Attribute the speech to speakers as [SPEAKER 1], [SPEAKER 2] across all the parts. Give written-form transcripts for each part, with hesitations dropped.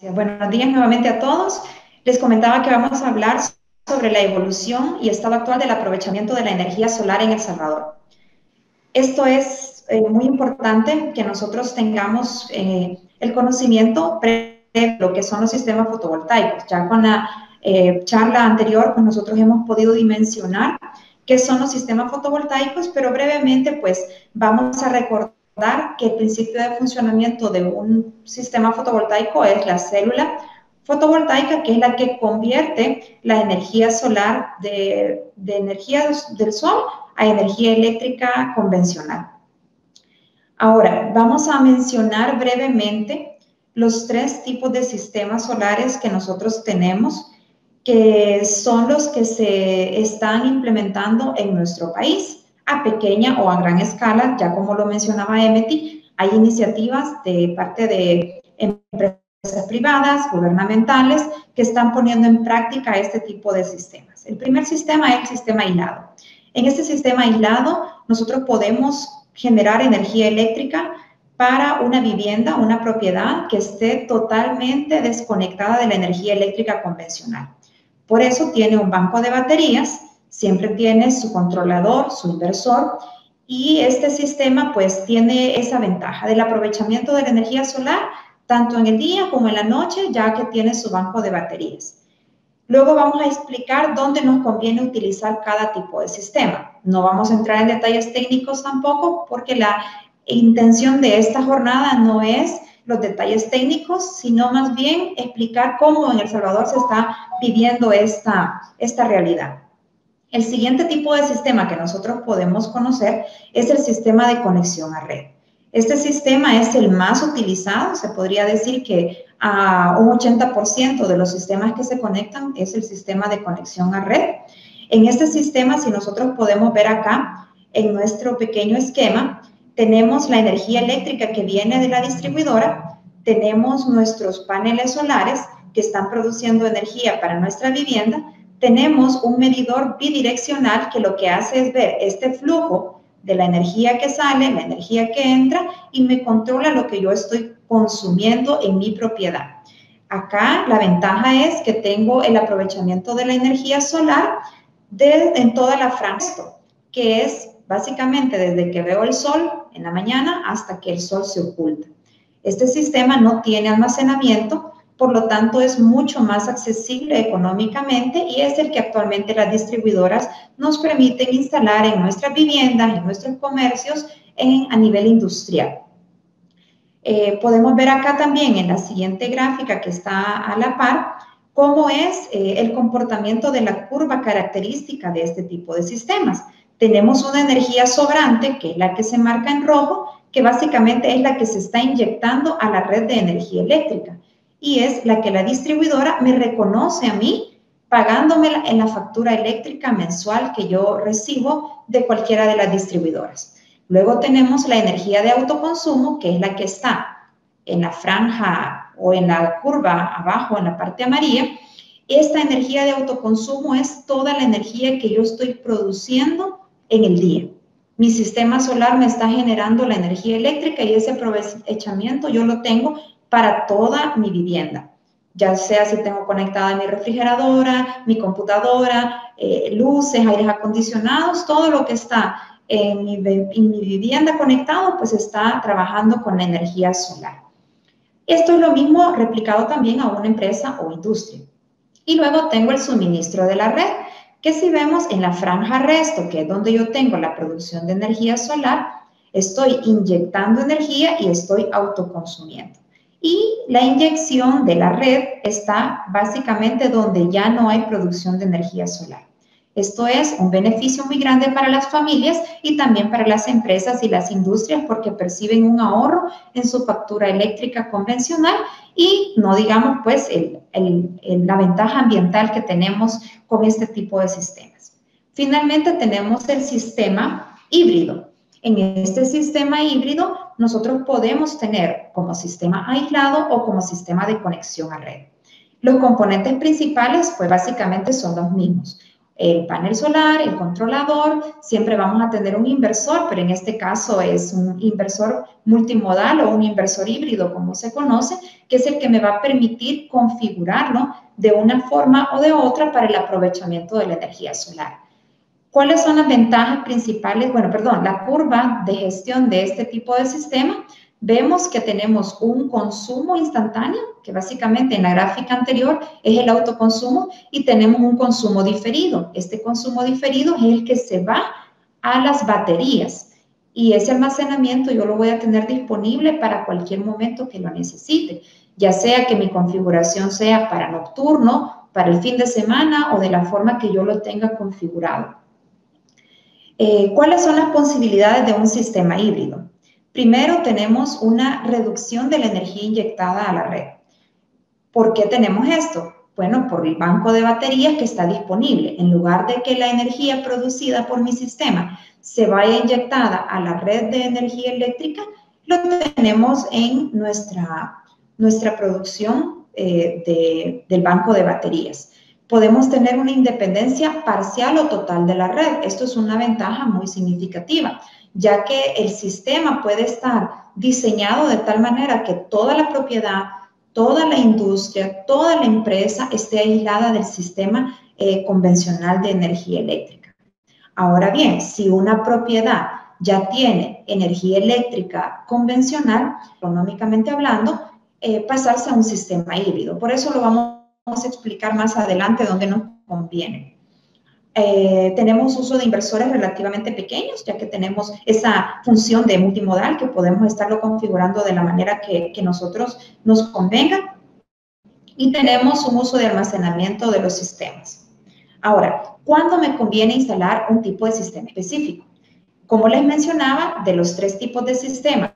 [SPEAKER 1] Buenos días nuevamente a todos. Les comentaba que vamos a hablar sobre la evolución y estado actual del aprovechamiento de la energía solar en El Salvador. Esto es muy importante que nosotros tengamos el conocimiento previo de lo que son los sistemas fotovoltaicos. Ya con la charla anterior, pues nosotros hemos podido dimensionar qué son los sistemas fotovoltaicos, pero brevemente pues vamos a recordar que el principio de funcionamiento de un sistema fotovoltaico es la célula fotovoltaica, que es la que convierte la energía solar de energía del sol a energía eléctrica convencional. Ahora, vamos a mencionar brevemente los tres tipos de sistemas solares que nosotros tenemos, que son los que se están implementando en nuestro país a pequeña o a gran escala. Ya como lo mencionaba Emeti, hay iniciativas de parte de empresas privadas, gubernamentales, que están poniendo en práctica este tipo de sistemas. El primer sistema es el sistema aislado. En este sistema aislado, nosotros podemos generar energía eléctrica para una vivienda, una propiedad que esté totalmente desconectada de la energía eléctrica convencional. Por eso tiene un banco de baterías, siempre tiene su controlador, su inversor, y este sistema pues tiene esa ventaja del aprovechamiento de la energía solar, tanto en el día como en la noche, ya que tiene su banco de baterías. Luego vamos a explicar dónde nos conviene utilizar cada tipo de sistema. No vamos a entrar en detalles técnicos tampoco, porque la intención de esta jornada no es los detalles técnicos, sino más bien explicar cómo en El Salvador se está viviendo esta realidad. El siguiente tipo de sistema que nosotros podemos conocer es el sistema de conexión a red. Este sistema es el más utilizado, se podría decir que a un 80% de los sistemas que se conectan es el sistema de conexión a red. En este sistema, si nosotros podemos ver acá, en nuestro pequeño esquema, tenemos la energía eléctrica que viene de la distribuidora, tenemos nuestros paneles solares que están produciendo energía para nuestra vivienda, tenemos un medidor bidireccional que lo que hace es ver este flujo de la energía que sale, la energía que entra y me controla lo que yo estoy consumiendo en mi propiedad. Acá la ventaja es que tengo el aprovechamiento de la energía solar en toda la franja, que es básicamente desde que veo el sol en la mañana hasta que el sol se oculta. Este sistema no tiene almacenamiento, por lo tanto es mucho más accesible económicamente y es el que actualmente las distribuidoras nos permiten instalar en nuestras viviendas, en nuestros comercios, a nivel industrial. Podemos ver acá también en la siguiente gráfica que está a la par, cómo es el comportamiento de la curva característica de este tipo de sistemas. Tenemos una energía sobrante, que es la que se marca en rojo, que básicamente es la que se está inyectando a la red de energía eléctrica y es la que la distribuidora me reconoce a mí pagándome en la factura eléctrica mensual que yo recibo de cualquiera de las distribuidoras. Luego tenemos la energía de autoconsumo, que es la que está en la franja o en la curva abajo, en la parte amarilla. Esta energía de autoconsumo es toda la energía que yo estoy produciendo en el día. Mi sistema solar me está generando la energía eléctrica y ese aprovechamiento yo lo tengo para toda mi vivienda, ya sea si tengo conectada mi refrigeradora, mi computadora, luces, aires acondicionados, todo lo que está en mi vivienda conectado, pues está trabajando con la energía solar. Esto es lo mismo replicado también a una empresa o industria. Y luego tengo el suministro de la red, que si vemos en la franja resto, que es donde yo tengo la producción de energía solar, estoy inyectando energía y estoy autoconsumiendo. Y la inyección de la red está básicamente donde ya no hay producción de energía solar. Esto es un beneficio muy grande para las familias y también para las empresas y las industrias porque perciben un ahorro en su factura eléctrica convencional y no digamos pues la ventaja ambiental que tenemos con este tipo de sistemas. Finalmente tenemos el sistema híbrido. En este sistema híbrido nosotros podemos tener como sistema aislado o como sistema de conexión a red. Los componentes principales pues básicamente son los mismos. el panel solar, el controlador, siempre vamos a tener un inversor, pero en este caso es un inversor multimodal o un inversor híbrido, como se conoce, que es el que me va a permitir configurarlo de una forma o de otra para el aprovechamiento de la energía solar. ¿Cuáles son las ventajas principales? Bueno, perdón, la curva de gestión de este tipo de sistema. Vemos que tenemos un consumo instantáneo, que básicamente en la gráfica anterior es el autoconsumo, y tenemos un consumo diferido. Este consumo diferido es el que se va a las baterías, y ese almacenamiento yo lo voy a tener disponible para cualquier momento que lo necesite, ya sea que mi configuración sea para nocturno, para el fin de semana o de la forma que yo lo tenga configurado. ¿Cuáles son las posibilidades de un sistema híbrido? Primero, tenemos una reducción de la energía inyectada a la red. ¿Por qué tenemos esto? Bueno, por el banco de baterías que está disponible. En lugar de que la energía producida por mi sistema se vaya inyectada a la red de energía eléctrica, lo tenemos en nuestra producción del banco de baterías. Podemos tener una independencia parcial o total de la red. Esto es una ventaja muy significativa, ya que el sistema puede estar diseñado de tal manera que toda la propiedad, toda la industria, toda la empresa esté aislada del sistema convencional de energía eléctrica. Ahora bien, si una propiedad ya tiene energía eléctrica convencional, económicamente hablando, pasarse a un sistema híbrido. Por eso lo vamos a explicar más adelante dónde nos conviene. Tenemos uso de inversores relativamente pequeños, ya que tenemos esa función de multimodal que podemos estarlo configurando de la manera que nosotros nos convenga, y tenemos un uso de almacenamiento de los sistemas. Ahora, ¿cuándo me conviene instalar un tipo de sistema específico? Como les mencionaba, de los 3 tipos de sistemas,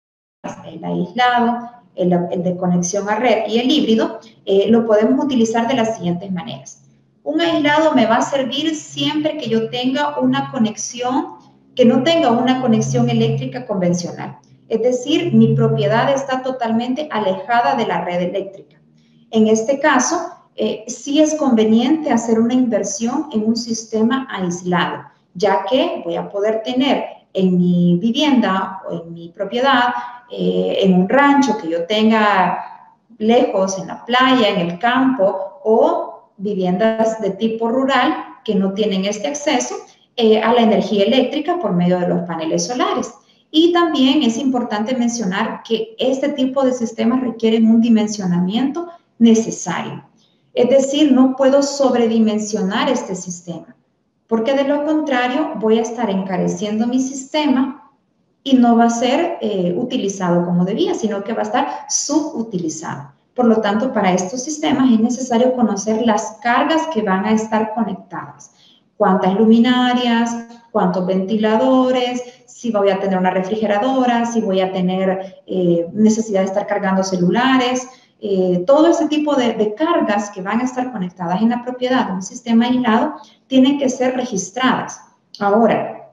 [SPEAKER 1] el aislado, el de conexión a red y el híbrido, lo podemos utilizar de las siguientes maneras. Un aislado me va a servir siempre que yo tenga una conexión, que no tenga una conexión eléctrica convencional. Es decir, mi propiedad está totalmente alejada de la red eléctrica. En este caso, sí es conveniente hacer una inversión en un sistema aislado, ya que voy a poder tener en mi vivienda o en mi propiedad, en un rancho que yo tenga lejos, en la playa, en el campo, o viviendas de tipo rural que no tienen este acceso a la energía eléctrica por medio de los paneles solares. Y también es importante mencionar que este tipo de sistemas requieren un dimensionamiento necesario. Es decir, no puedo sobredimensionar este sistema, porque de lo contrario voy a estar encareciendo mi sistema y no va a ser utilizado como debía, sino que va a estar subutilizado. Por lo tanto, para estos sistemas es necesario conocer las cargas que van a estar conectadas. Cuántas luminarias, cuántos ventiladores, si voy a tener una refrigeradora, si voy a tener necesidad de estar cargando celulares, todo ese tipo de cargas que van a estar conectadas en la propiedad de un sistema aislado tienen que ser registradas. Ahora,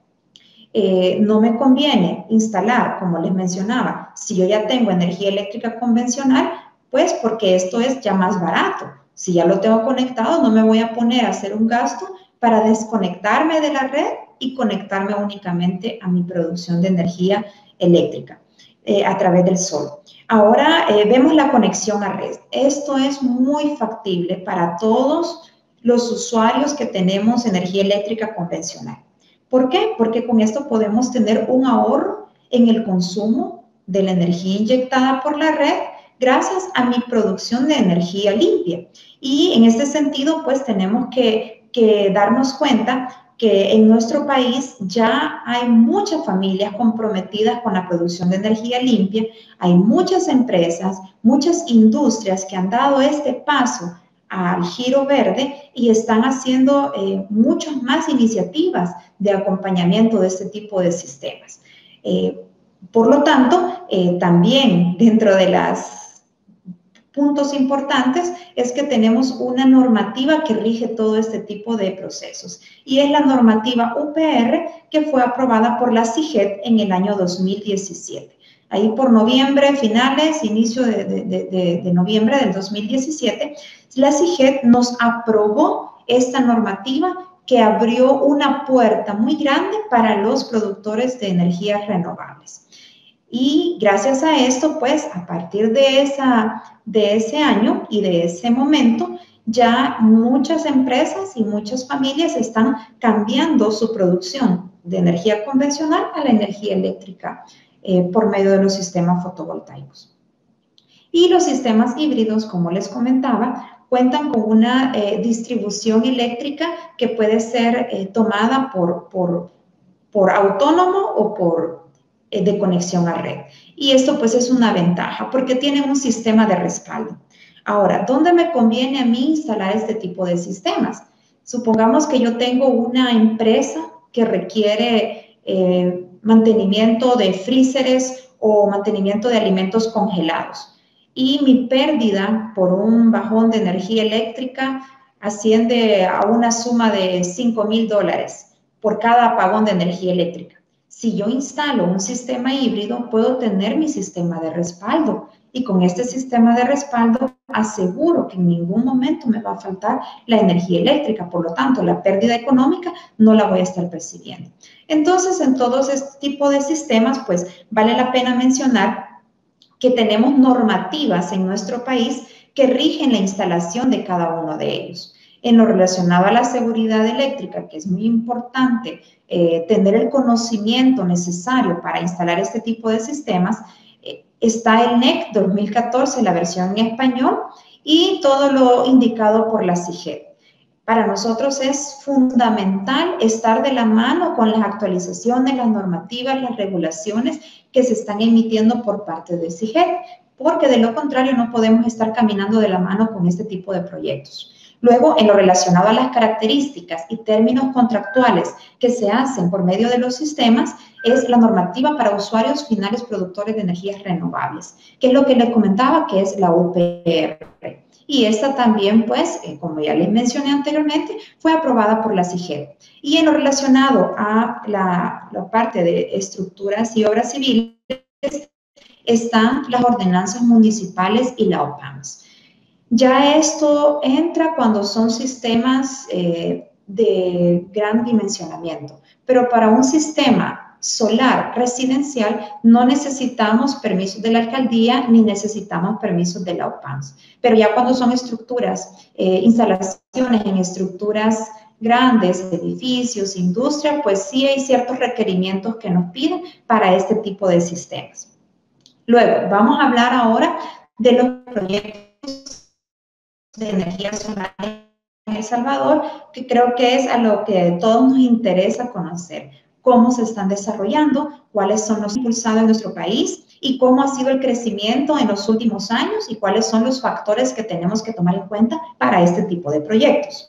[SPEAKER 1] no me conviene instalar, como les mencionaba, si yo ya tengo energía eléctrica convencional, pues porque esto es ya más barato. Si ya lo tengo conectado, no me voy a poner a hacer un gasto para desconectarme de la red y conectarme únicamente a mi producción de energía eléctrica a través del sol. Ahora vemos la conexión a red. Esto es muy factible para todos los usuarios que tenemos energía eléctrica convencional. ¿Por qué? Porque con esto podemos tener un ahorro en el consumo de la energía inyectada por la red gracias a mi producción de energía limpia. Y en este sentido, pues tenemos que darnos cuenta que en nuestro país ya hay muchas familias comprometidas con la producción de energía limpia, hay muchas empresas, muchas industrias que han dado este paso al giro verde y están haciendo muchas más iniciativas de acompañamiento de este tipo de sistemas. Por lo tanto, también dentro de los puntos importantes es que tenemos una normativa que rige todo este tipo de procesos y es la normativa UPR que fue aprobada por la CIGED en el año 2017. Ahí por noviembre, finales, inicio de noviembre del 2017, la CIGED nos aprobó esta normativa que abrió una puerta muy grande para los productores de energías renovables. Y gracias a esto, pues, a partir de ese año y de ese momento, ya muchas empresas y muchas familias están cambiando su producción de energía convencional a la energía eléctrica por medio de los sistemas fotovoltaicos. Y los sistemas híbridos, como les comentaba, cuentan con una distribución eléctrica que puede ser tomada por autónomo o de conexión a red. Y esto pues es una ventaja porque tiene un sistema de respaldo. Ahora, ¿dónde me conviene a mí instalar este tipo de sistemas? Supongamos que yo tengo una empresa que requiere mantenimiento de freezers o mantenimiento de alimentos congelados y mi pérdida por un bajón de energía eléctrica asciende a una suma de $5,000 por cada apagón de energía eléctrica. Si yo instalo un sistema híbrido, puedo tener mi sistema de respaldo y con este sistema de respaldo aseguro que en ningún momento me va a faltar la energía eléctrica. Por lo tanto, la pérdida económica no la voy a estar percibiendo. Entonces, en todos este tipo de sistemas, pues vale la pena mencionar que tenemos normativas en nuestro país que rigen la instalación de cada uno de ellos. En lo relacionado a la seguridad eléctrica, que es muy importante tener el conocimiento necesario para instalar este tipo de sistemas, está el NEC 2014, la versión en español, y todo lo indicado por la CIGED. Para nosotros es fundamental estar de la mano con las actualizaciones, las normativas, las regulaciones que se están emitiendo por parte de CIGED, porque de lo contrario no podemos estar caminando de la mano con este tipo de proyectos. Luego, en lo relacionado a las características y términos contractuales que se hacen por medio de los sistemas, es la normativa para usuarios finales productores de energías renovables, que es lo que les comentaba, que es la UPR. Y esta también, pues, como ya les mencioné anteriormente, fue aprobada por la CIGED. Y en lo relacionado a la parte de estructuras y obras civiles, están las ordenanzas municipales y la OPAMS. Ya esto entra cuando son sistemas de gran dimensionamiento, pero para un sistema solar residencial no necesitamos permisos de la alcaldía ni necesitamos permisos de la OPAMS. Pero ya cuando son estructuras, instalaciones en estructuras grandes, edificios, industria, pues sí hay ciertos requerimientos que nos piden para este tipo de sistemas. Luego, vamos a hablar ahora de los proyectos de energía solar en El Salvador, que creo que es a lo que a todos nos interesa conocer. Cómo se están desarrollando, cuáles son los impulsados en nuestro país y cómo ha sido el crecimiento en los últimos años y cuáles son los factores que tenemos que tomar en cuenta para este tipo de proyectos.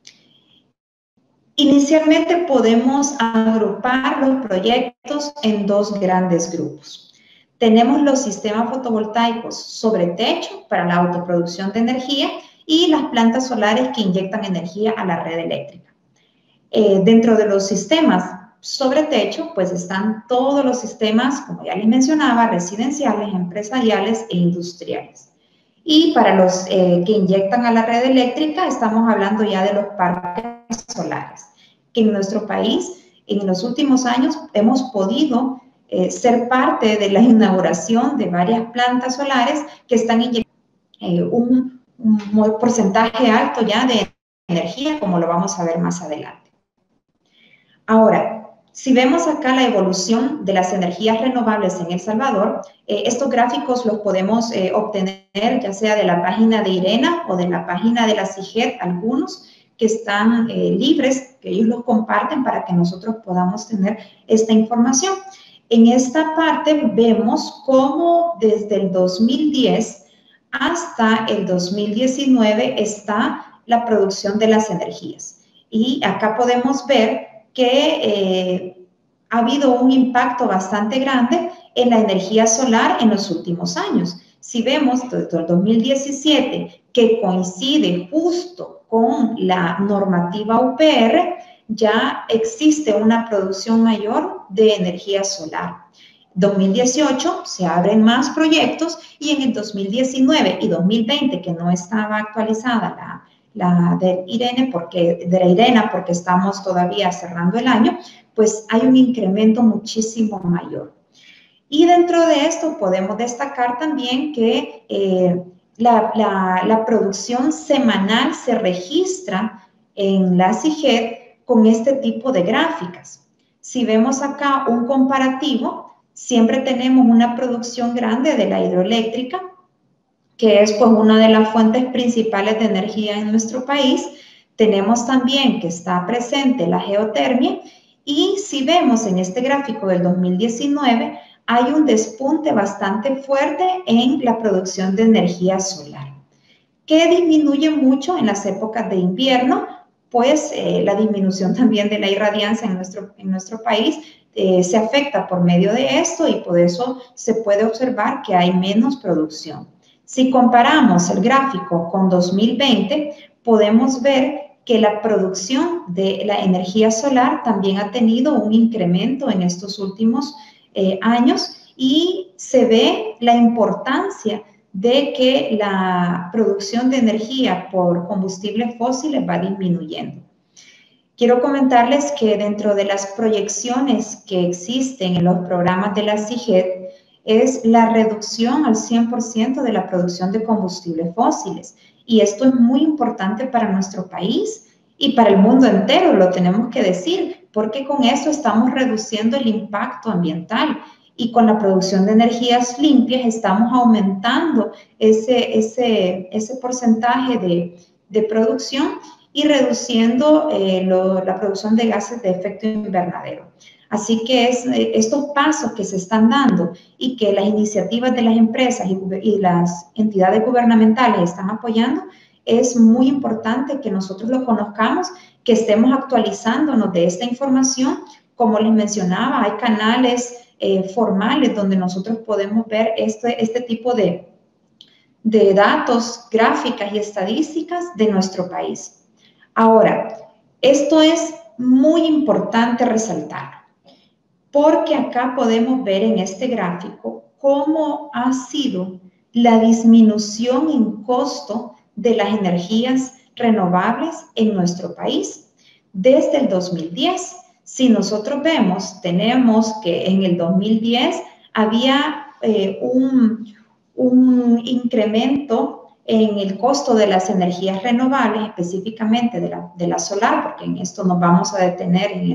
[SPEAKER 1] Inicialmente podemos agrupar los proyectos en dos grandes grupos. Tenemos los sistemas fotovoltaicos sobre techo para la autoproducción de energía y las plantas solares que inyectan energía a la red eléctrica. Dentro de los sistemas sobre techo, pues están todos los sistemas, como ya les mencionaba, residenciales, empresariales e industriales. Y para los que inyectan a la red eléctrica, estamos hablando ya de los parques solares, que en nuestro país, en los últimos años, hemos podido ser parte de la inauguración de varias plantas solares que están inyectando un porcentaje alto ya de energía, como lo vamos a ver más adelante. Ahora, si vemos acá la evolución de las energías renovables en El Salvador, estos gráficos los podemos obtener ya sea de la página de IRENA o de la página de la CIGED, algunos que están libres, que ellos los comparten para que nosotros podamos tener esta información. En esta parte vemos cómo desde el 2010 hasta el 2019 está la producción de las energías. Y acá podemos ver que ha habido un impacto bastante grande en la energía solar en los últimos años. Si vemos desde el 2017, que coincide justo con la normativa UPR, ya existe una producción mayor de energía solar. 2018 se abren más proyectos y en el 2019 y 2020, que no estaba actualizada de IRENA, porque estamos todavía cerrando el año, pues hay un incremento muchísimo mayor. Y dentro de esto podemos destacar también que la producción semanal se registra en la CIGED con este tipo de gráficas. Si vemos acá un comparativo, siempre tenemos una producción grande de la hidroeléctrica, que es pues una de las fuentes principales de energía en nuestro país. Tenemos también que está presente la geotermia, y si vemos en este gráfico del 2019, hay un despunte bastante fuerte en la producción de energía solar, que disminuye mucho en las épocas de invierno, pues la disminución también de la irradiancia en nuestro país se afecta por medio de esto, y por eso se puede observar que hay menos producción. Si comparamos el gráfico con 2020, podemos ver que la producción de la energía solar también ha tenido un incremento en estos últimos años, y se ve la importancia de que la producción de energía por combustibles fósiles va disminuyendo. Quiero comentarles que dentro de las proyecciones que existen en los programas de la CIGED es la reducción al 100% de la producción de combustibles fósiles. Y esto es muy importante para nuestro país y para el mundo entero, lo tenemos que decir, porque con eso estamos reduciendo el impacto ambiental. Y con la producción de energías limpias estamos aumentando ese porcentaje de producción y reduciendo la producción de gases de efecto invernadero. Así que estos pasos que se están dando y que las iniciativas de las empresas y las entidades gubernamentales están apoyando, es muy importante que nosotros lo conozcamos, que estemos actualizándonos de esta información. Como les mencionaba, hay canales formales donde nosotros podemos ver este tipo de datos, gráficas y estadísticas de nuestro país. Ahora, esto es muy importante resaltar, porque acá podemos ver en este gráfico cómo ha sido la disminución en costo de las energías renovables en nuestro país desde el 2010. Si nosotros vemos, tenemos que en el 2010 había un incremento en el costo de las energías renovables, específicamente de la solar, porque en esto nos vamos a detener en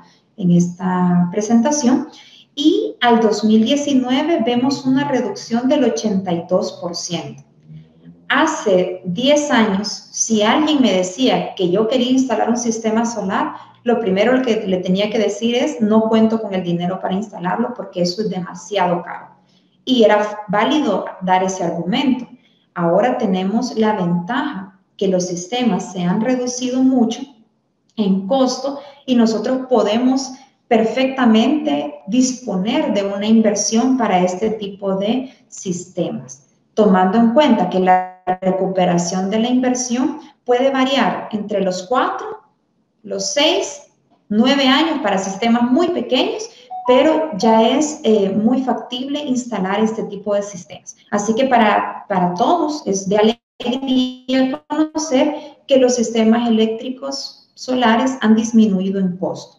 [SPEAKER 1] esta presentación, y al 2019 vemos una reducción del 82%. Hace 10 años, si alguien me decía que yo quería instalar un sistema solar, lo primero que le tenía que decir es: no cuento con el dinero para instalarlo porque eso es demasiado caro. Y era válido dar ese argumento. Ahora tenemos la ventaja que los sistemas se han reducido mucho en costo, y nosotros podemos perfectamente disponer de una inversión para este tipo de sistemas, tomando en cuenta que la recuperación de la inversión puede variar entre los 4, los 6, 9 años para sistemas muy pequeños, pero ya es muy factible instalar este tipo de sistemas. Así que para todos es de alegría conocer que los sistemas eléctricos solares han disminuido en costo.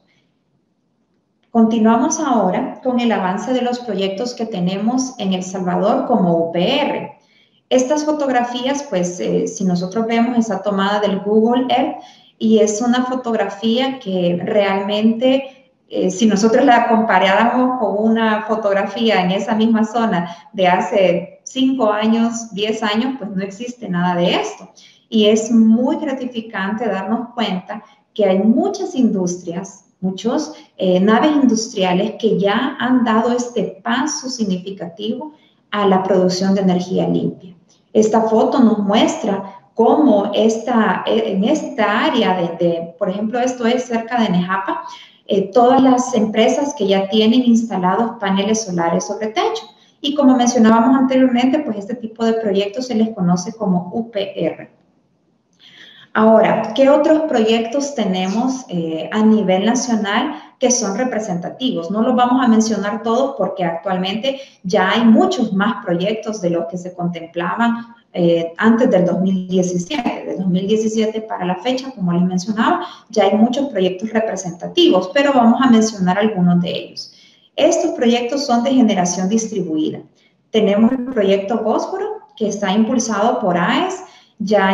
[SPEAKER 1] Continuamos ahora con el avance de los proyectos que tenemos en El Salvador como UPR. Estas fotografías, pues, si nosotros vemos, está tomada del Google Earth, y es una fotografía que realmente, si nosotros la comparáramos con una fotografía en esa misma zona de hace 5 años, 10 años, pues no existe nada de esto. Y es muy gratificante darnos cuenta que hay muchas industrias, muchas naves industriales que ya han dado este paso significativo a la producción de energía limpia. Esta foto nos muestra cómo en esta área por ejemplo, esto es cerca de Nejapa, todas las empresas que ya tienen instalados paneles solares sobre techo. Y como mencionábamos anteriormente, pues este tipo de proyectos se les conoce como UPR. Ahora, ¿qué otros proyectos tenemos a nivel nacional que son representativos. No los vamos a mencionar todos porque actualmente ya hay muchos más proyectos de los que se contemplaban antes del 2017. Del 2017 para la fecha, como les mencionaba, ya hay muchos proyectos representativos, pero vamos a mencionar algunos de ellos. Estos proyectos son de generación distribuida. Tenemos el proyecto Bósforo, que está impulsado por AES, ya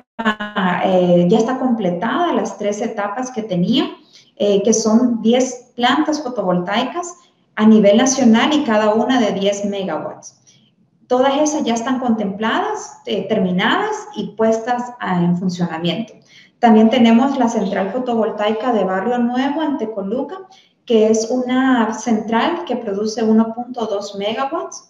[SPEAKER 1] está completada las 3 etapas que tenía, que son 10 plantas fotovoltaicas a nivel nacional y cada una de 10 megawatts. Todas esas ya están contempladas, terminadas y puestas en funcionamiento. También tenemos la central fotovoltaica de Barrio Nuevo en Tecoluca, que es una central que produce 1.2 megawatts.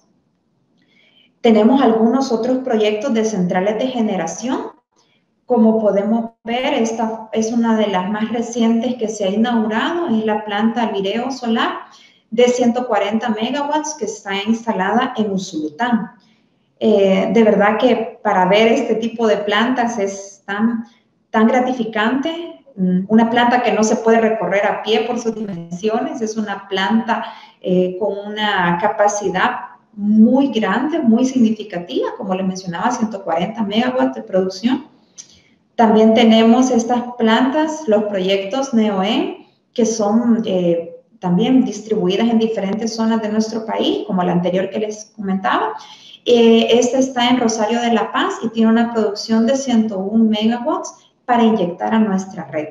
[SPEAKER 1] Tenemos algunos otros proyectos de centrales de generación. Como podemos ver, esta es una de las más recientes que se ha inaugurado, es la planta Alvireo Solar de 140 megawatts que está instalada en Usulután. De verdad que para ver este tipo de plantas es tan gratificante. Una planta que no se puede recorrer a pie por sus dimensiones, es una planta con una capacidad muy grande, muy significativa, como les mencionaba, 140 megawatts de producción. También tenemos estas plantas, los proyectos NEOEN, que son también distribuidas en diferentes zonas de nuestro país, como la anterior que les comentaba. Esta está en Rosario de la Paz y tiene una producción de 101 megawatts para inyectar a nuestra red.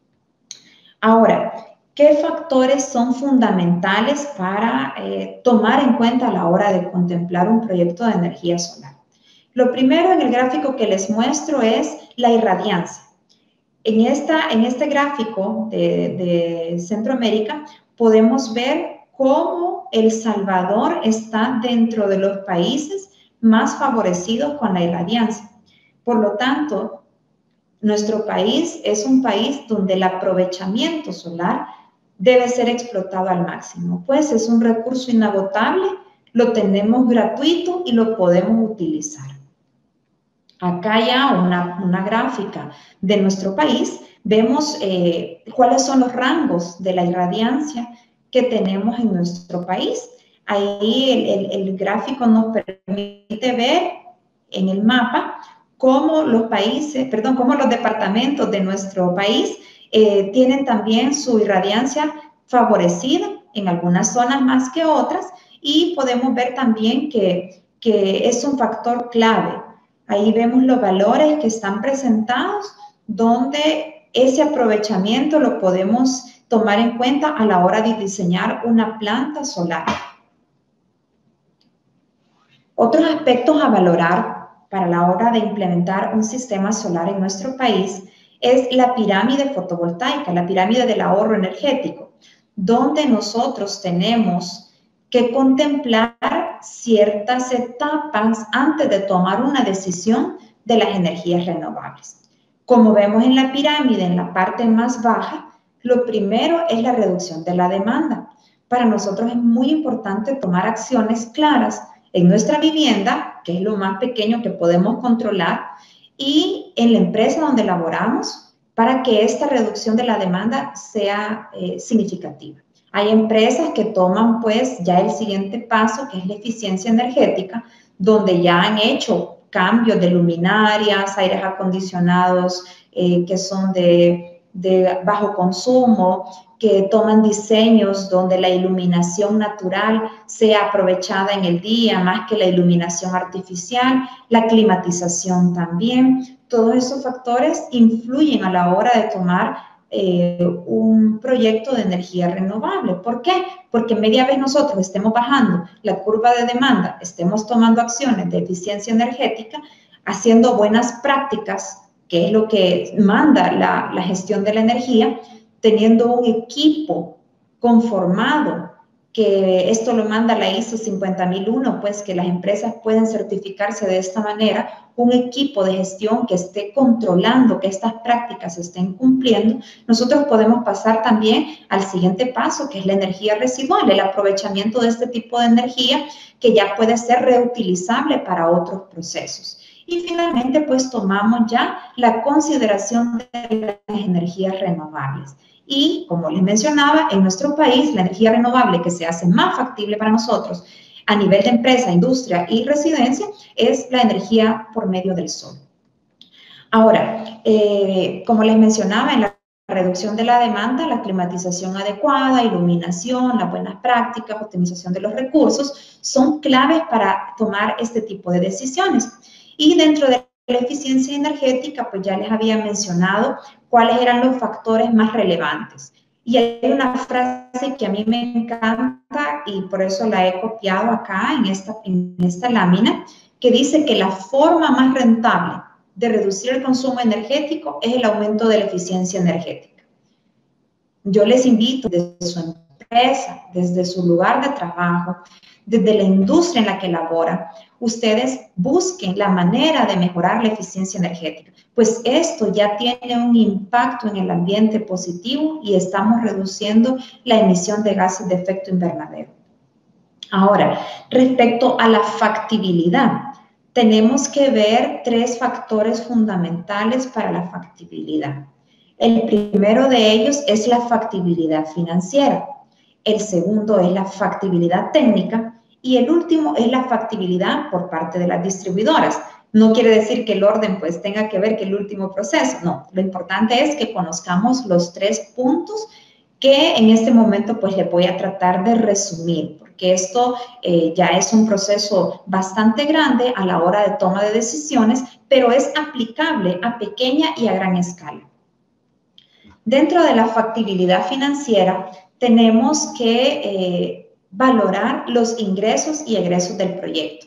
[SPEAKER 1] Ahora, ¿qué factores son fundamentales para tomar en cuenta a la hora de contemplar un proyecto de energía solar? Lo primero en el gráfico que les muestro es la irradiancia. En este gráfico de Centroamérica podemos ver cómo El Salvador está dentro de los países más favorecidos con la irradiancia. Por lo tanto, nuestro país es un país donde el aprovechamiento solar debe ser explotado al máximo, pues es un recurso inagotable, lo tenemos gratuito y lo podemos utilizar. Acá ya una gráfica de nuestro país, vemos cuáles son los rangos de la irradiancia que tenemos en nuestro país. Ahí el gráfico nos permite ver en el mapa cómo los departamentos de nuestro país tienen también su irradiancia favorecida, en algunas zonas más que otras, y podemos ver también que es un factor clave. Ahí vemos los valores que están presentados, donde ese aprovechamiento lo podemos tomar en cuenta a la hora de diseñar una planta solar. Otros aspectos a valorar para la hora de implementar un sistema solar en nuestro país es la pirámide fotovoltaica, la pirámide del ahorro energético, donde nosotros tenemos que contemplar ciertas etapas antes de tomar una decisión de las energías renovables. Como vemos en la pirámide, en la parte más baja, lo primero es la reducción de la demanda. Para nosotros es muy importante tomar acciones claras en nuestra vivienda, que es lo más pequeño que podemos controlar, y en la empresa donde laboramos, para que esta reducción de la demanda sea significativa. Hay empresas que toman pues ya el siguiente paso, que es la eficiencia energética, donde ya han hecho cambios de luminarias, aires acondicionados que son de bajo consumo, que toman diseños donde la iluminación natural sea aprovechada en el día más que la iluminación artificial, la climatización también. Todos esos factores influyen a la hora de tomar un proyecto de energía renovable. ¿Por qué? Porque media vez nosotros estemos bajando la curva de demanda, estemos tomando acciones de eficiencia energética, haciendo buenas prácticas, que es lo que manda la gestión de la energía, teniendo un equipo conformado, que esto lo manda la ISO 50001, pues que las empresas pueden certificarse de esta manera, un equipo de gestión que esté controlando que estas prácticas se estén cumpliendo. Nosotros podemos pasar también al siguiente paso, que es la energía residual, el aprovechamiento de este tipo de energía que ya puede ser reutilizable para otros procesos. Y finalmente, pues tomamos ya la consideración de las energías renovables. Y, como les mencionaba, en nuestro país la energía renovable que se hace más factible para nosotros a nivel de empresa, industria y residencia es la energía por medio del sol. Ahora, como les mencionaba, en la reducción de la demanda, la climatización adecuada, iluminación, las buenas prácticas, optimización de los recursos son claves para tomar este tipo de decisiones. Y dentro de la eficiencia energética, pues ya les había mencionado cuáles eran los factores más relevantes. Y hay una frase que a mí me encanta y por eso la he copiado acá en esta lámina, que dice que la forma más rentable de reducir el consumo energético es el aumento de la eficiencia energética. Yo les invito desde su empresa, desde su lugar de trabajo, desde la industria en la que labora, ustedes busquen la manera de mejorar la eficiencia energética, pues esto ya tiene un impacto en el ambiente positivo y estamos reduciendo la emisión de gases de efecto invernadero. Ahora, respecto a la factibilidad, tenemos que ver 3 factores fundamentales para la factibilidad. El primero de ellos es la factibilidad financiera, el segundo es la factibilidad técnica y el último es la factibilidad por parte de las distribuidoras. No quiere decir que el orden pues tenga que ver con el último proceso, no. Lo importante es que conozcamos los 3 puntos que en este momento pues les voy a tratar de resumir, porque esto ya es un proceso bastante grande a la hora de toma de decisiones, pero es aplicable a pequeña y a gran escala. Dentro de la factibilidad financiera tenemos que valorar los ingresos y egresos del proyecto.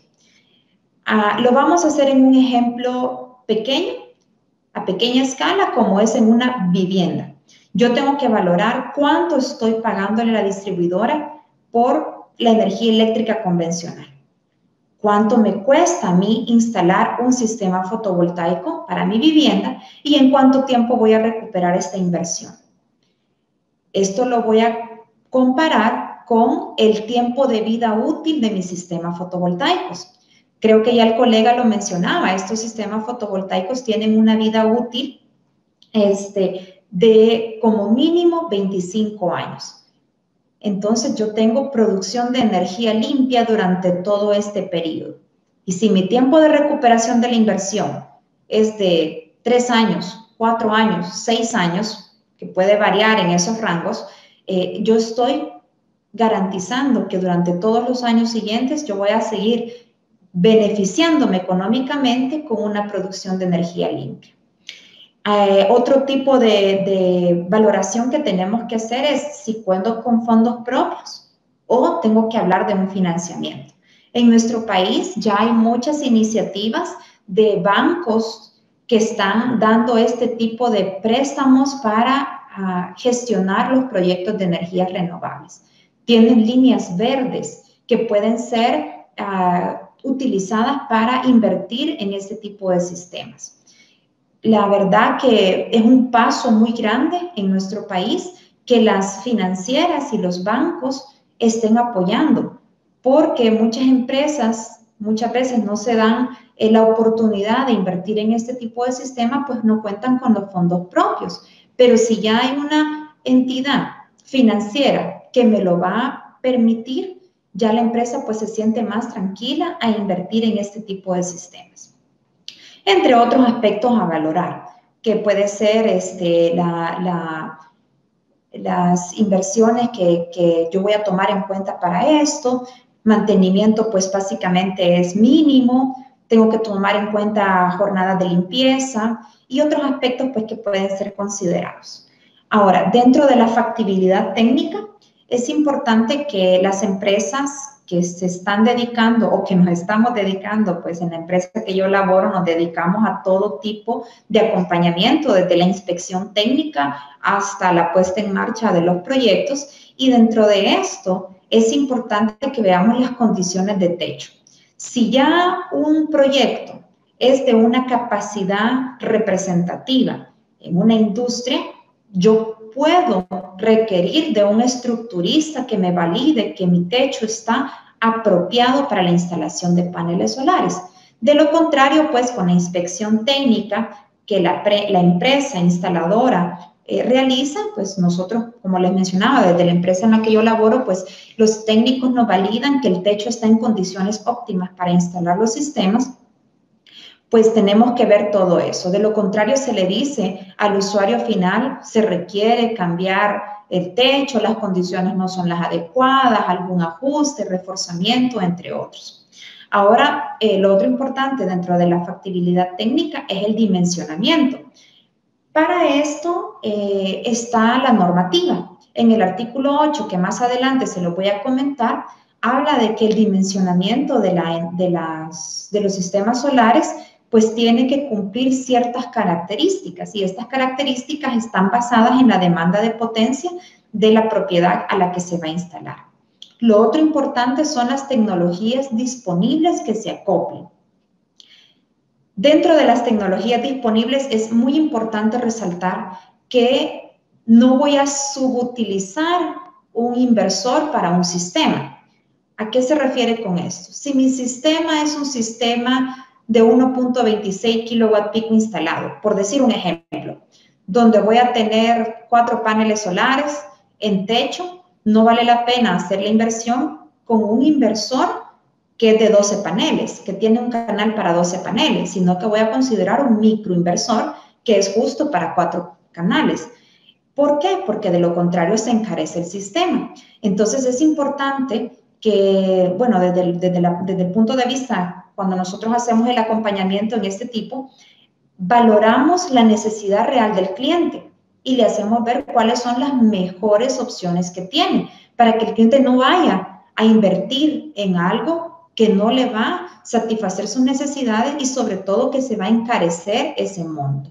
[SPEAKER 1] Lo vamos a hacer en un ejemplo pequeño, a pequeña escala, como es en una vivienda. Yo tengo que valorar cuánto estoy pagándole a la distribuidora por la energía eléctrica convencional. Cuánto me cuesta a mí instalar un sistema fotovoltaico para mi vivienda y en cuánto tiempo voy a recuperar esta inversión. Esto lo voy a comparar con el tiempo de vida útil de mis sistemas fotovoltaicos. Creo que ya el colega lo mencionaba, estos sistemas fotovoltaicos tienen una vida útil de como mínimo 25 años. Entonces, yo tengo producción de energía limpia durante todo este periodo. Y si mi tiempo de recuperación de la inversión es de 3 años, 4 años, 6 años, que puede variar en esos rangos, yo estoy garantizando que durante todos los años siguientes yo voy a seguir beneficiándome económicamente con una producción de energía limpia. Otro tipo de valoración que tenemos que hacer es si cuento con fondos propios o tengo que hablar de un financiamiento. En nuestro país ya hay muchas iniciativas de bancos que están dando este tipo de préstamos para gestionar los proyectos de energías renovables. Tienen líneas verdes que pueden ser utilizadas para invertir en este tipo de sistemas. La verdad que es un paso muy grande en nuestro país que las financieras y los bancos estén apoyando, porque muchas empresas muchas veces no se dan la oportunidad de invertir en este tipo de sistema, pues no cuentan con los fondos propios. Pero si ya hay una entidad financiera que me lo va a permitir, ya la empresa pues se siente más tranquila a invertir en este tipo de sistemas. Entre otros aspectos a valorar, que puede ser las inversiones que yo voy a tomar en cuenta para esto. Mantenimiento, pues básicamente es mínimo. Tengo que tomar en cuenta jornadas de limpieza y otros aspectos pues que pueden ser considerados. Ahora, dentro de la factibilidad técnica, es importante que las empresas que se están dedicando o que nos estamos dedicando, pues en la empresa que yo laboro nos dedicamos a todo tipo de acompañamiento, desde la inspección técnica hasta la puesta en marcha de los proyectos, y dentro de esto es importante que veamos las condiciones de techo. Si ya un proyecto es de una capacidad representativa en una industria, yo puedo requerir de un estructurista que me valide que mi techo está apropiado para la instalación de paneles solares. De lo contrario, pues con la inspección técnica que la empresa instaladora realiza, pues nosotros, como les mencionaba, desde la empresa en la que yo laboro, pues los técnicos nos validan que el techo está en condiciones óptimas para instalar los sistemas, pues tenemos que ver todo eso. De lo contrario, se le dice al usuario final, se requiere cambiar el techo, las condiciones no son las adecuadas, algún ajuste, reforzamiento, entre otros. Ahora, lo otro importante dentro de la factibilidad técnica es el dimensionamiento. Para esto está la normativa. En el artículo 8, que más adelante se lo voy a comentar, habla de que el dimensionamiento de los sistemas solares pues tiene que cumplir ciertas características, y estas características están basadas en la demanda de potencia de la propiedad a la que se va a instalar. Lo otro importante son las tecnologías disponibles que se acoplen. Dentro de las tecnologías disponibles es muy importante resaltar que no voy a subutilizar un inversor para un sistema. ¿A qué se refiere con esto? Si mi sistema es un sistema de 1.26 kilowatt pico instalado, por decir un ejemplo, donde voy a tener 4 paneles solares en techo, no vale la pena hacer la inversión con un inversor que es de 12 paneles, que tiene un canal para 12 paneles, sino que voy a considerar un microinversor que es justo para 4 canales. ¿Por qué? Porque de lo contrario se encarece el sistema. Entonces es importante que, bueno, desde el punto de vista, cuando nosotros hacemos el acompañamiento en este tipo, valoramos la necesidad real del cliente y le hacemos ver cuáles son las mejores opciones que tiene, para que el cliente no vaya a invertir en algo que no le va a satisfacer sus necesidades y sobre todo que se va a encarecer ese monto.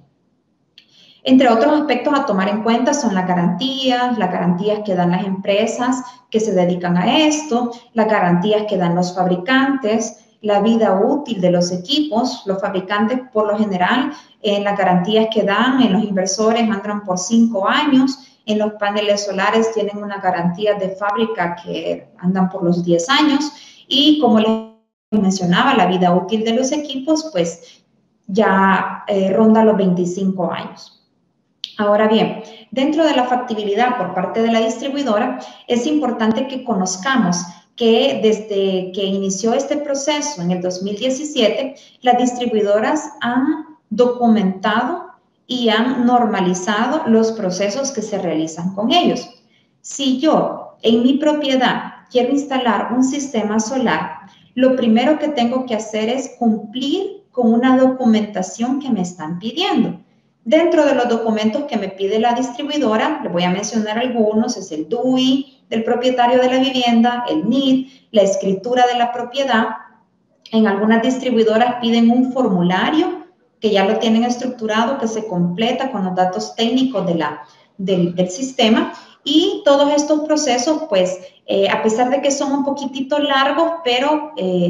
[SPEAKER 1] Entre otros aspectos a tomar en cuenta son las garantías que dan las empresas que se dedican a esto, las garantías que dan los fabricantes, la vida útil de los equipos. Los fabricantes, por lo general, en las garantías que dan en los inversores andan por 5 años, en los paneles solares tienen una garantía de fábrica que andan por los 10 años, y como les mencionaba, la vida útil de los equipos, pues ya ronda los 25 años. Ahora bien, dentro de la factibilidad por parte de la distribuidora, es importante que conozcamos que desde que inició este proceso en el 2017, las distribuidoras han documentado y han normalizado los procesos que se realizan con ellos. Si yo en mi propiedad quiero instalar un sistema solar, lo primero que tengo que hacer es cumplir con una documentación que me están pidiendo. Dentro de los documentos que me pide la distribuidora, le voy a mencionar algunos, es el DUI del propietario de la vivienda, el NID, la escritura de la propiedad. En algunas distribuidoras piden un formulario que ya lo tienen estructurado, que se completa con los datos técnicos del sistema. Y todos estos procesos, pues, a pesar de que son un poquitito largos, pero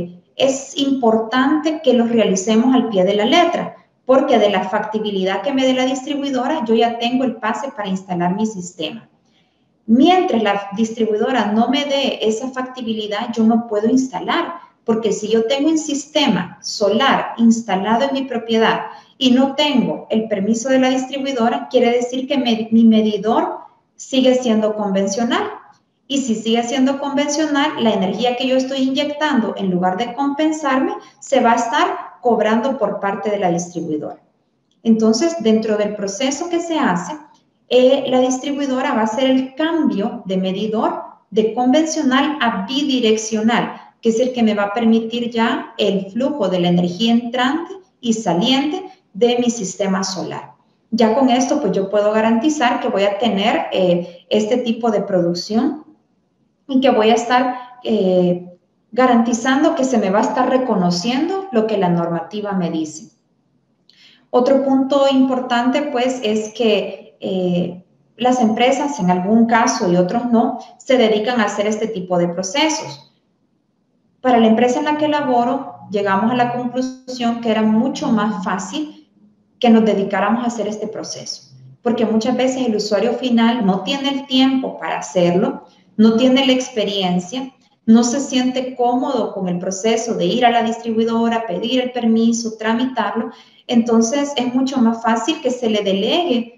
[SPEAKER 1] es importante que los realicemos al pie de la letra, porque de la factibilidad que me dé la distribuidora, yo ya tengo el pase para instalar mi sistema. Mientras la distribuidora no me dé esa factibilidad, yo no puedo instalar, porque si yo tengo un sistema solar instalado en mi propiedad y no tengo el permiso de la distribuidora, quiere decir que mi medidor sigue siendo convencional. Y si sigue siendo convencional, la energía que yo estoy inyectando, en lugar de compensarme, se va a estar cobrando por parte de la distribuidora. Entonces, dentro del proceso que se hace, la distribuidora va a hacer el cambio de medidor de convencional a bidireccional, que es el que me va a permitir ya el flujo de la energía entrante y saliente de mi sistema solar. Ya con esto, pues yo puedo garantizar que voy a tener este tipo de producción y que voy a estar garantizando que se me va a estar reconociendo lo que la normativa me dice. Otro punto importante, pues, es que las empresas, en algún caso y otros no, se dedican a hacer este tipo de procesos. Para la empresa en la que laboro, llegamos a la conclusión que era mucho más fácil que nos dedicáramos a hacer este proceso, porque muchas veces el usuario final no tiene el tiempo para hacerlo, no tiene la experiencia, no se siente cómodo con el proceso de ir a la distribuidora, pedir el permiso, tramitarlo. Entonces es mucho más fácil que se le delegue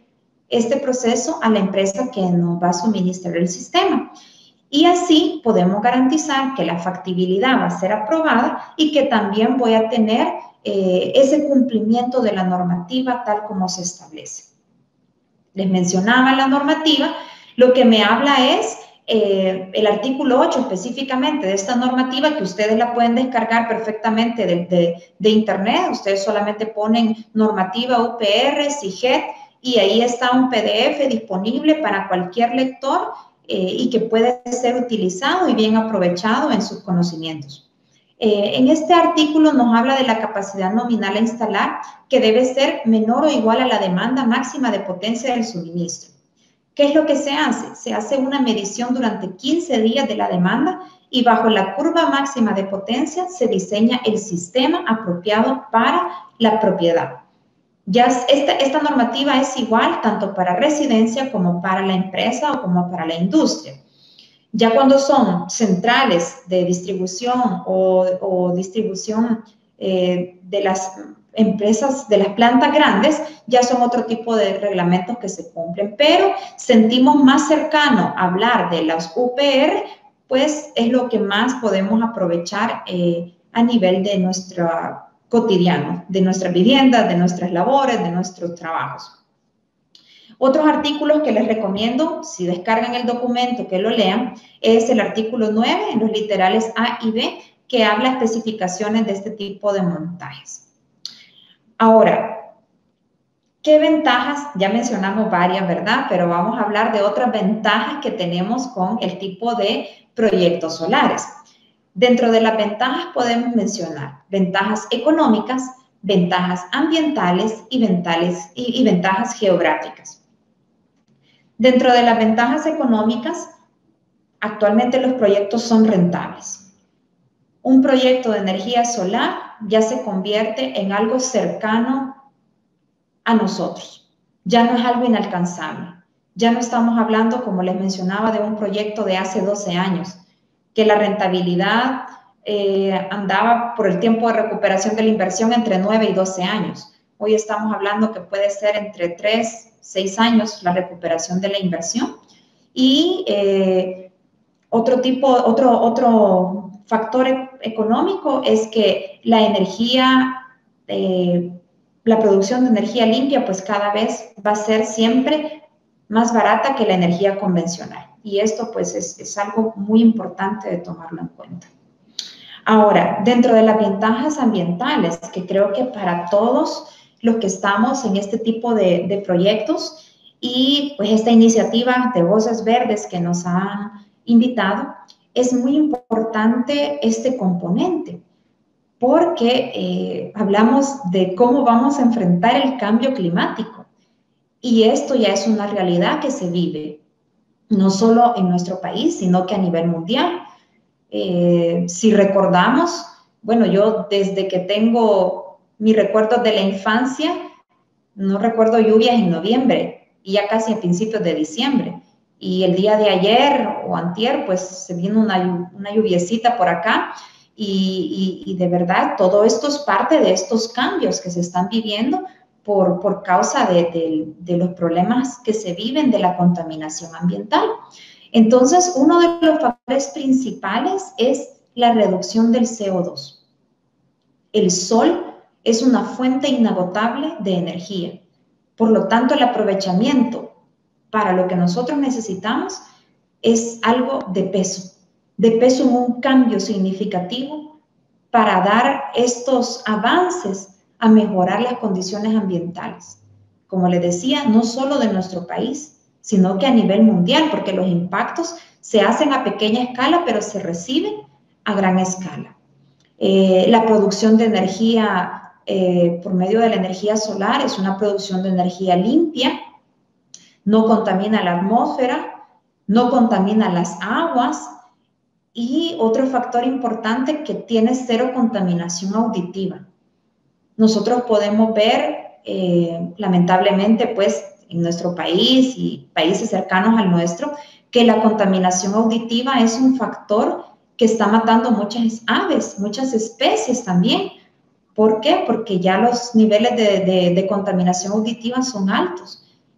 [SPEAKER 1] este proceso a la empresa que nos va a suministrar el sistema. Y así podemos garantizar que la factibilidad va a ser aprobada y que también voy a tener ese cumplimiento de la normativa tal como se establece. Les mencionaba la normativa, lo que me habla es el artículo 8 específicamente de esta normativa, que ustedes la pueden descargar perfectamente de internet. Ustedes solamente ponen normativa UPR, CIGET, y ahí está un PDF disponible para cualquier lector y que puede ser utilizado y bien aprovechado en sus conocimientos. En este artículo nos habla de la capacidad nominal a instalar, que debe ser menor o igual a la demanda máxima de potencia del suministro. ¿Qué es lo que se hace? Se hace una medición durante 15 días de la demanda y bajo la curva máxima de potencia se diseña el sistema apropiado para la propiedad. Ya esta normativa es igual tanto para residencia como para la empresa o como para la industria. Ya cuando son centrales de distribución o distribución de las empresas, de las plantas grandes, ya son otro tipo de reglamentos que se cumplen, pero sentimos más cercano hablar de las UPR, pues es lo que más podemos aprovechar a nivel de nuestro cotidiano, de nuestras viviendas, de nuestras labores, de nuestros trabajos. Otros artículos que les recomiendo, si descargan el documento, que lo lean, es el artículo 9, en los literales A y B, que habla especificaciones de este tipo de montajes. Ahora, ¿qué ventajas? Ya mencionamos varias, ¿verdad? Pero vamos a hablar de otras ventajas que tenemos con el tipo de proyectos solares. Dentro de las ventajas podemos mencionar ventajas económicas, ventajas ambientales y ventajas geográficas. Dentro de las ventajas económicas, actualmente los proyectos son rentables. Un proyecto de energía solar ya se convierte en algo cercano a nosotros. Ya no es algo inalcanzable. Ya no estamos hablando, como les mencionaba, de un proyecto de hace 12 años, que la rentabilidad andaba por el tiempo de recuperación de la inversión entre 9 y 12 años. Hoy estamos hablando que puede ser entre 3, 6 años la recuperación de la inversión. Y otro factor económico es que la energía, la producción de energía limpia, pues cada vez va a ser siempre más barata que la energía convencional. Y esto pues es algo muy importante de tomarlo en cuenta. Ahora, dentro de las ventajas ambientales, que creo que para todos los que estamos en este tipo de proyectos y pues esta iniciativa de Voces Verdes que nos han invitado, es muy importante este componente, porque hablamos de cómo vamos a enfrentar el cambio climático. Y esto ya es una realidad que se vive, no solo en nuestro país, sino que a nivel mundial. Si recordamos, bueno, yo desde que tengo mis recuerdos de la infancia, no recuerdo lluvias en noviembre y ya casi a principios de diciembre. Y el día de ayer o antier, pues se vino una lluviecita por acá y de verdad todo esto es parte de estos cambios que se están viviendo por causa de los problemas que se viven de la contaminación ambiental. Entonces, uno de los factores principales es la reducción del CO2. El sol es una fuente inagotable de energía. Por lo tanto, el aprovechamiento para lo que nosotros necesitamos es algo de peso en un cambio significativo para dar estos avances a mejorar las condiciones ambientales. Como les decía, no solo de nuestro país, sino que a nivel mundial, porque los impactos se hacen a pequeña escala, pero se reciben a gran escala. La producción de energía por medio de la energía solar es una producción de energía limpia, no contamina la atmósfera, no contamina las aguas y otro factor importante que tiene cero contaminación auditiva. Nosotros podemos ver, lamentablemente, pues, en nuestro país y países cercanos al nuestro, que la contaminación auditiva es un factor que está matando muchas aves, muchas especies también. ¿Por qué? Porque ya los niveles de contaminación auditiva son altos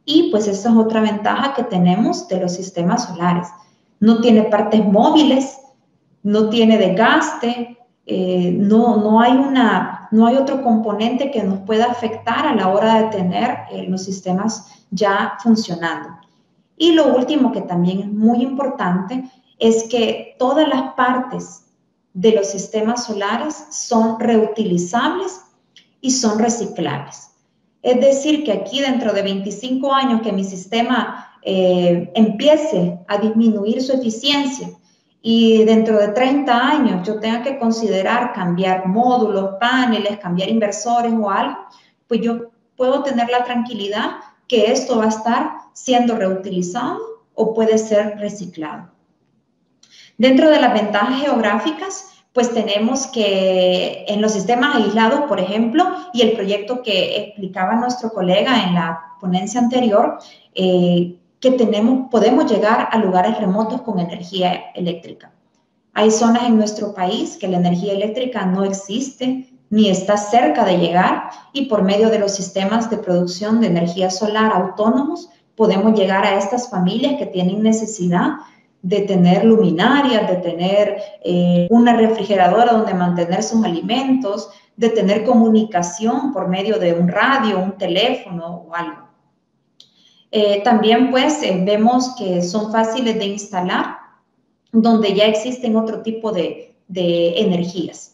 [SPEAKER 1] Y pues esa es otra ventaja que tenemos de los sistemas solares. No tiene partes móviles, no tiene desgaste, no hay otro componente que nos pueda afectar a la hora de tener los sistemas ya funcionando. Y lo último que también es muy importante es que todas las partes de los sistemas solares son reutilizables y son reciclables. Es decir, que aquí dentro de 25 años que mi sistema empiece a disminuir su eficiencia y dentro de 30 años yo tenga que considerar cambiar módulos, paneles, cambiar inversores o algo, pues yo puedo tener la tranquilidad que esto va a estar siendo reutilizado o puede ser reciclado. Dentro de las ventajas geográficas, pues tenemos que en los sistemas aislados, por ejemplo, y el proyecto que explicaba nuestro colega en la ponencia anterior, podemos llegar a lugares remotos con energía eléctrica. Hay zonas en nuestro país que la energía eléctrica no existe ni está cerca de llegar y por medio de los sistemas de producción de energía solar autónomos podemos llegar a estas familias que tienen necesidad de tener luminarias, de tener una refrigeradora donde mantener sus alimentos, de tener comunicación por medio de un radio, un teléfono o algo. También pues vemos que son fáciles de instalar, donde ya existen otro tipo de energías.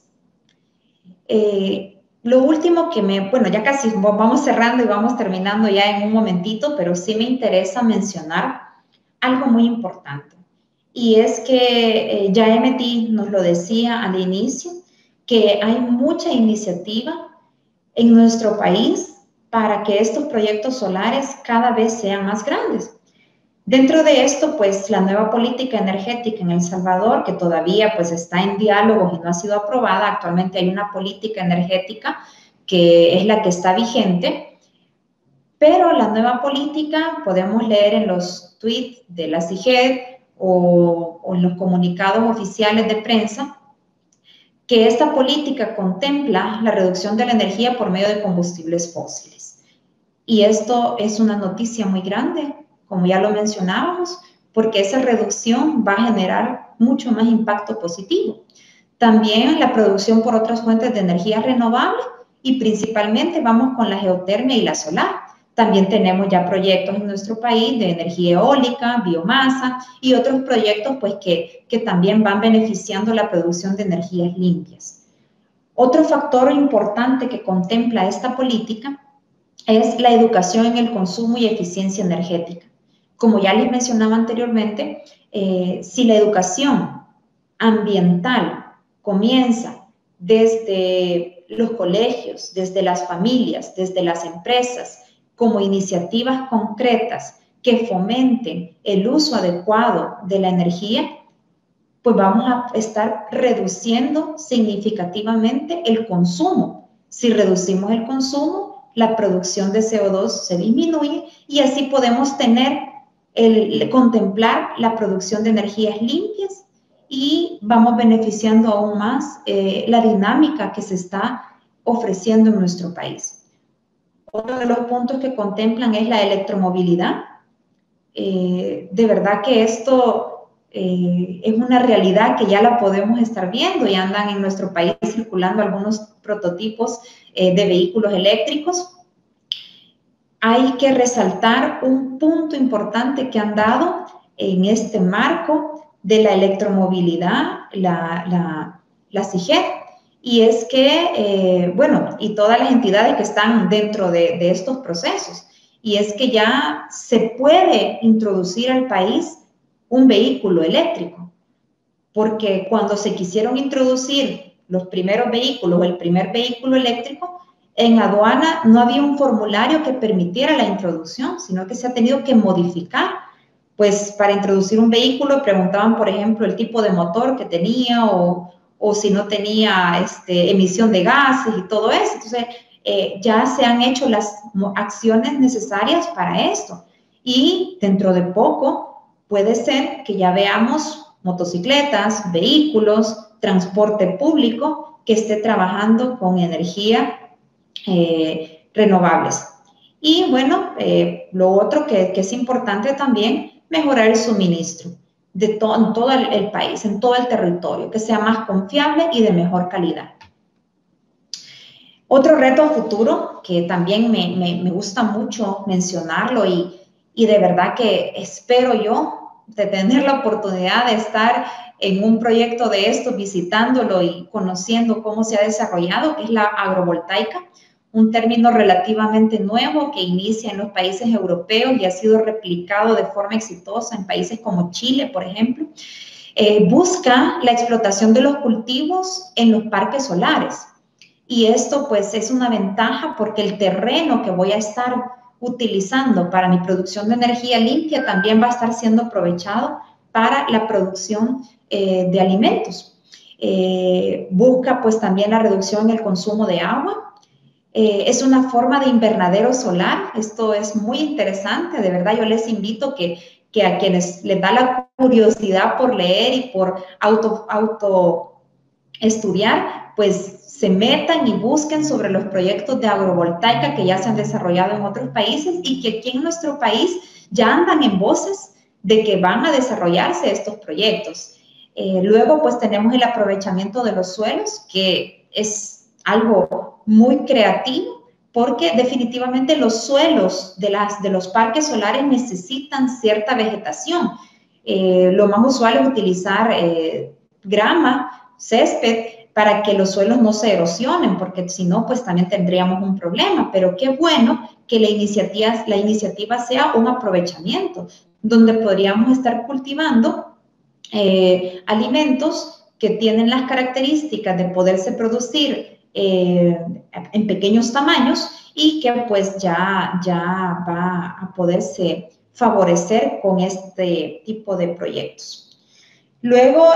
[SPEAKER 1] Lo último que bueno, ya casi vamos cerrando y vamos terminando ya en un momentito, pero sí me interesa mencionar algo muy importante. Y es que ya MT nos lo decía al inicio, que hay mucha iniciativa en nuestro país para que estos proyectos solares cada vez sean más grandes. Dentro de esto, pues la nueva política energética en El Salvador, que todavía pues está en diálogos y no ha sido aprobada, actualmente hay una política energética que es la que está vigente, pero la nueva política podemos leer en los tweets de la CIGED o en los comunicados oficiales de prensa que esta política contempla la reducción de la energía por medio de combustibles fósiles. Y esto es una noticia muy grande, como ya lo mencionábamos, porque esa reducción va a generar mucho más impacto positivo. También la producción por otras fuentes de energía renovable y principalmente vamos con la geotermia y la solar. También tenemos ya proyectos en nuestro país de energía eólica, biomasa y otros proyectos pues, que también van beneficiando la producción de energías limpias. Otro factor importante que contempla esta política es la educación en el consumo y eficiencia energética. Como ya les mencionaba anteriormente, si la educación ambiental comienza desde los colegios, desde las familias, desde las empresas, como iniciativas concretas que fomenten el uso adecuado de la energía, pues vamos a estar reduciendo significativamente el consumo. Si reducimos el consumo, la producción de CO2 se disminuye y así podemos contemplar la producción de energías limpias y vamos beneficiando aún más la dinámica que se está ofreciendo en nuestro país. Otro de los puntos que contemplan es la electromovilidad. De verdad que esto es una realidad que ya la podemos estar viendo y andan en nuestro país circulando algunos prototipos de vehículos eléctricos. Hay que resaltar un punto importante que han dado en este marco de la electromovilidad, la CIGED, y es que, bueno, y todas las entidades que están dentro de estos procesos, y es que ya se puede introducir al país un vehículo eléctrico, porque cuando se quisieron introducir los primeros vehículos o el primer vehículo eléctrico, en aduana no había un formulario que permitiera la introducción, sino que se ha tenido que modificar. Pues para introducir un vehículo preguntaban, por ejemplo, el tipo de motor que tenía o si no tenía emisión de gases y todo eso. Entonces, ya se han hecho las acciones necesarias para esto. Y dentro de poco puede ser que ya veamos motocicletas, vehículos, transporte público que esté trabajando con energía renovables. Y bueno, lo otro que es importante también, mejorar el suministro en todo el país, en todo el territorio, que sea más confiable y de mejor calidad. Otro reto a futuro que también me gusta mucho mencionarlo y de verdad que espero yo de tener la oportunidad de estar en un proyecto de esto, visitándolo y conociendo cómo se ha desarrollado, es la agrovoltaica, un término relativamente nuevo que inicia en los países europeos y ha sido replicado de forma exitosa en países como Chile, por ejemplo. Busca la explotación de los cultivos en los parques solares. Y esto pues es una ventaja porque el terreno que voy a estar utilizando para mi producción de energía limpia también va a estar siendo aprovechado para la producción de alimentos. Busca pues también la reducción en el consumo de agua. Es una forma de invernadero solar. Esto es muy interesante. De verdad, yo les invito que a quienes les da la curiosidad por leer y por auto estudiar, pues se metan y busquen sobre los proyectos de agrovoltaica que ya se han desarrollado en otros países y que aquí en nuestro país ya andan en voces de que van a desarrollarse estos proyectos. Luego, pues tenemos el aprovechamiento de los suelos, que es algo muy creativo, porque definitivamente los suelos de los parques solares necesitan cierta vegetación. Lo más usual es utilizar grama, césped, para que los suelos no se erosionen, porque si no, pues también tendríamos un problema. Pero qué bueno que la iniciativa sea un aprovechamiento, donde podríamos estar cultivando alimentos que tienen las características de poderse producir en pequeños tamaños y que pues ya va a poderse favorecer con este tipo de proyectos. Luego,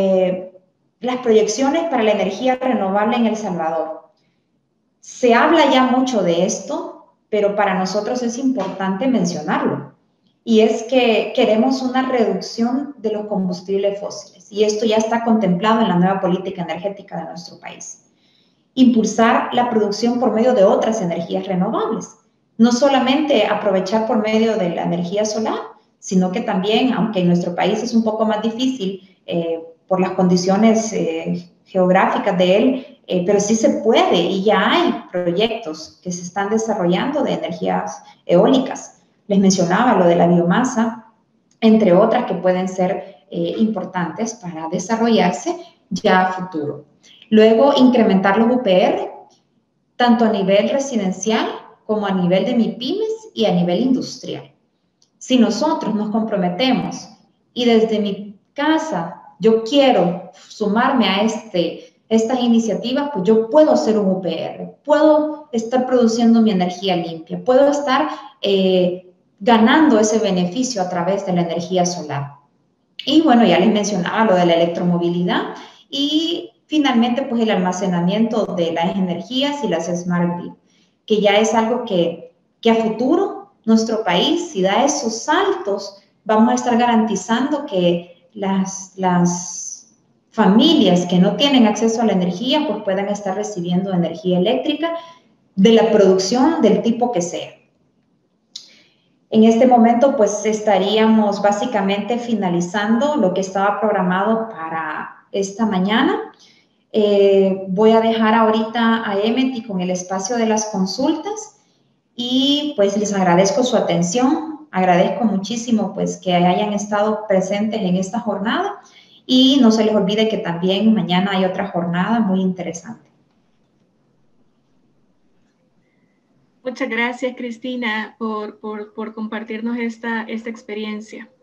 [SPEAKER 1] las proyecciones para la energía renovable en El Salvador. Se habla ya mucho de esto, pero para nosotros es importante mencionarlo. Y es que queremos una reducción de los combustibles fósiles. Y esto ya está contemplado en la nueva política energética de nuestro país. Impulsar la producción por medio de otras energías renovables. No solamente aprovechar por medio de la energía solar, sino que también, aunque en nuestro país es un poco más difícil por las condiciones geográficas de él, pero sí se puede y ya hay proyectos que se están desarrollando de energías eólicas. Les mencionaba lo de la biomasa, entre otras que pueden ser importantes para desarrollarse ya a futuro. Luego, incrementar los UPR, tanto a nivel residencial como a nivel de MIPYMES y a nivel industrial. Si nosotros nos comprometemos y desde mi casa yo quiero sumarme a estas iniciativas, pues yo puedo hacer un UPR, puedo estar produciendo mi energía limpia, puedo estar ganando ese beneficio a través de la energía solar. Y bueno, ya les mencionaba lo de la electromovilidad y finalmente pues el almacenamiento de las energías y las Smart Grid, que ya es algo que a futuro nuestro país, si da esos saltos, vamos a estar garantizando que las familias que no tienen acceso a la energía pues puedan estar recibiendo energía eléctrica de la producción del tipo que sea. En este momento, pues estaríamos básicamente finalizando lo que estaba programado para esta mañana. Voy a dejar ahorita a Emmet con el espacio de las consultas y pues les agradezco su atención. Agradezco muchísimo pues que hayan estado presentes en esta jornada y no se les olvide que también mañana hay otra jornada muy interesante.
[SPEAKER 2] Muchas gracias, Cristina, por compartirnos esta experiencia.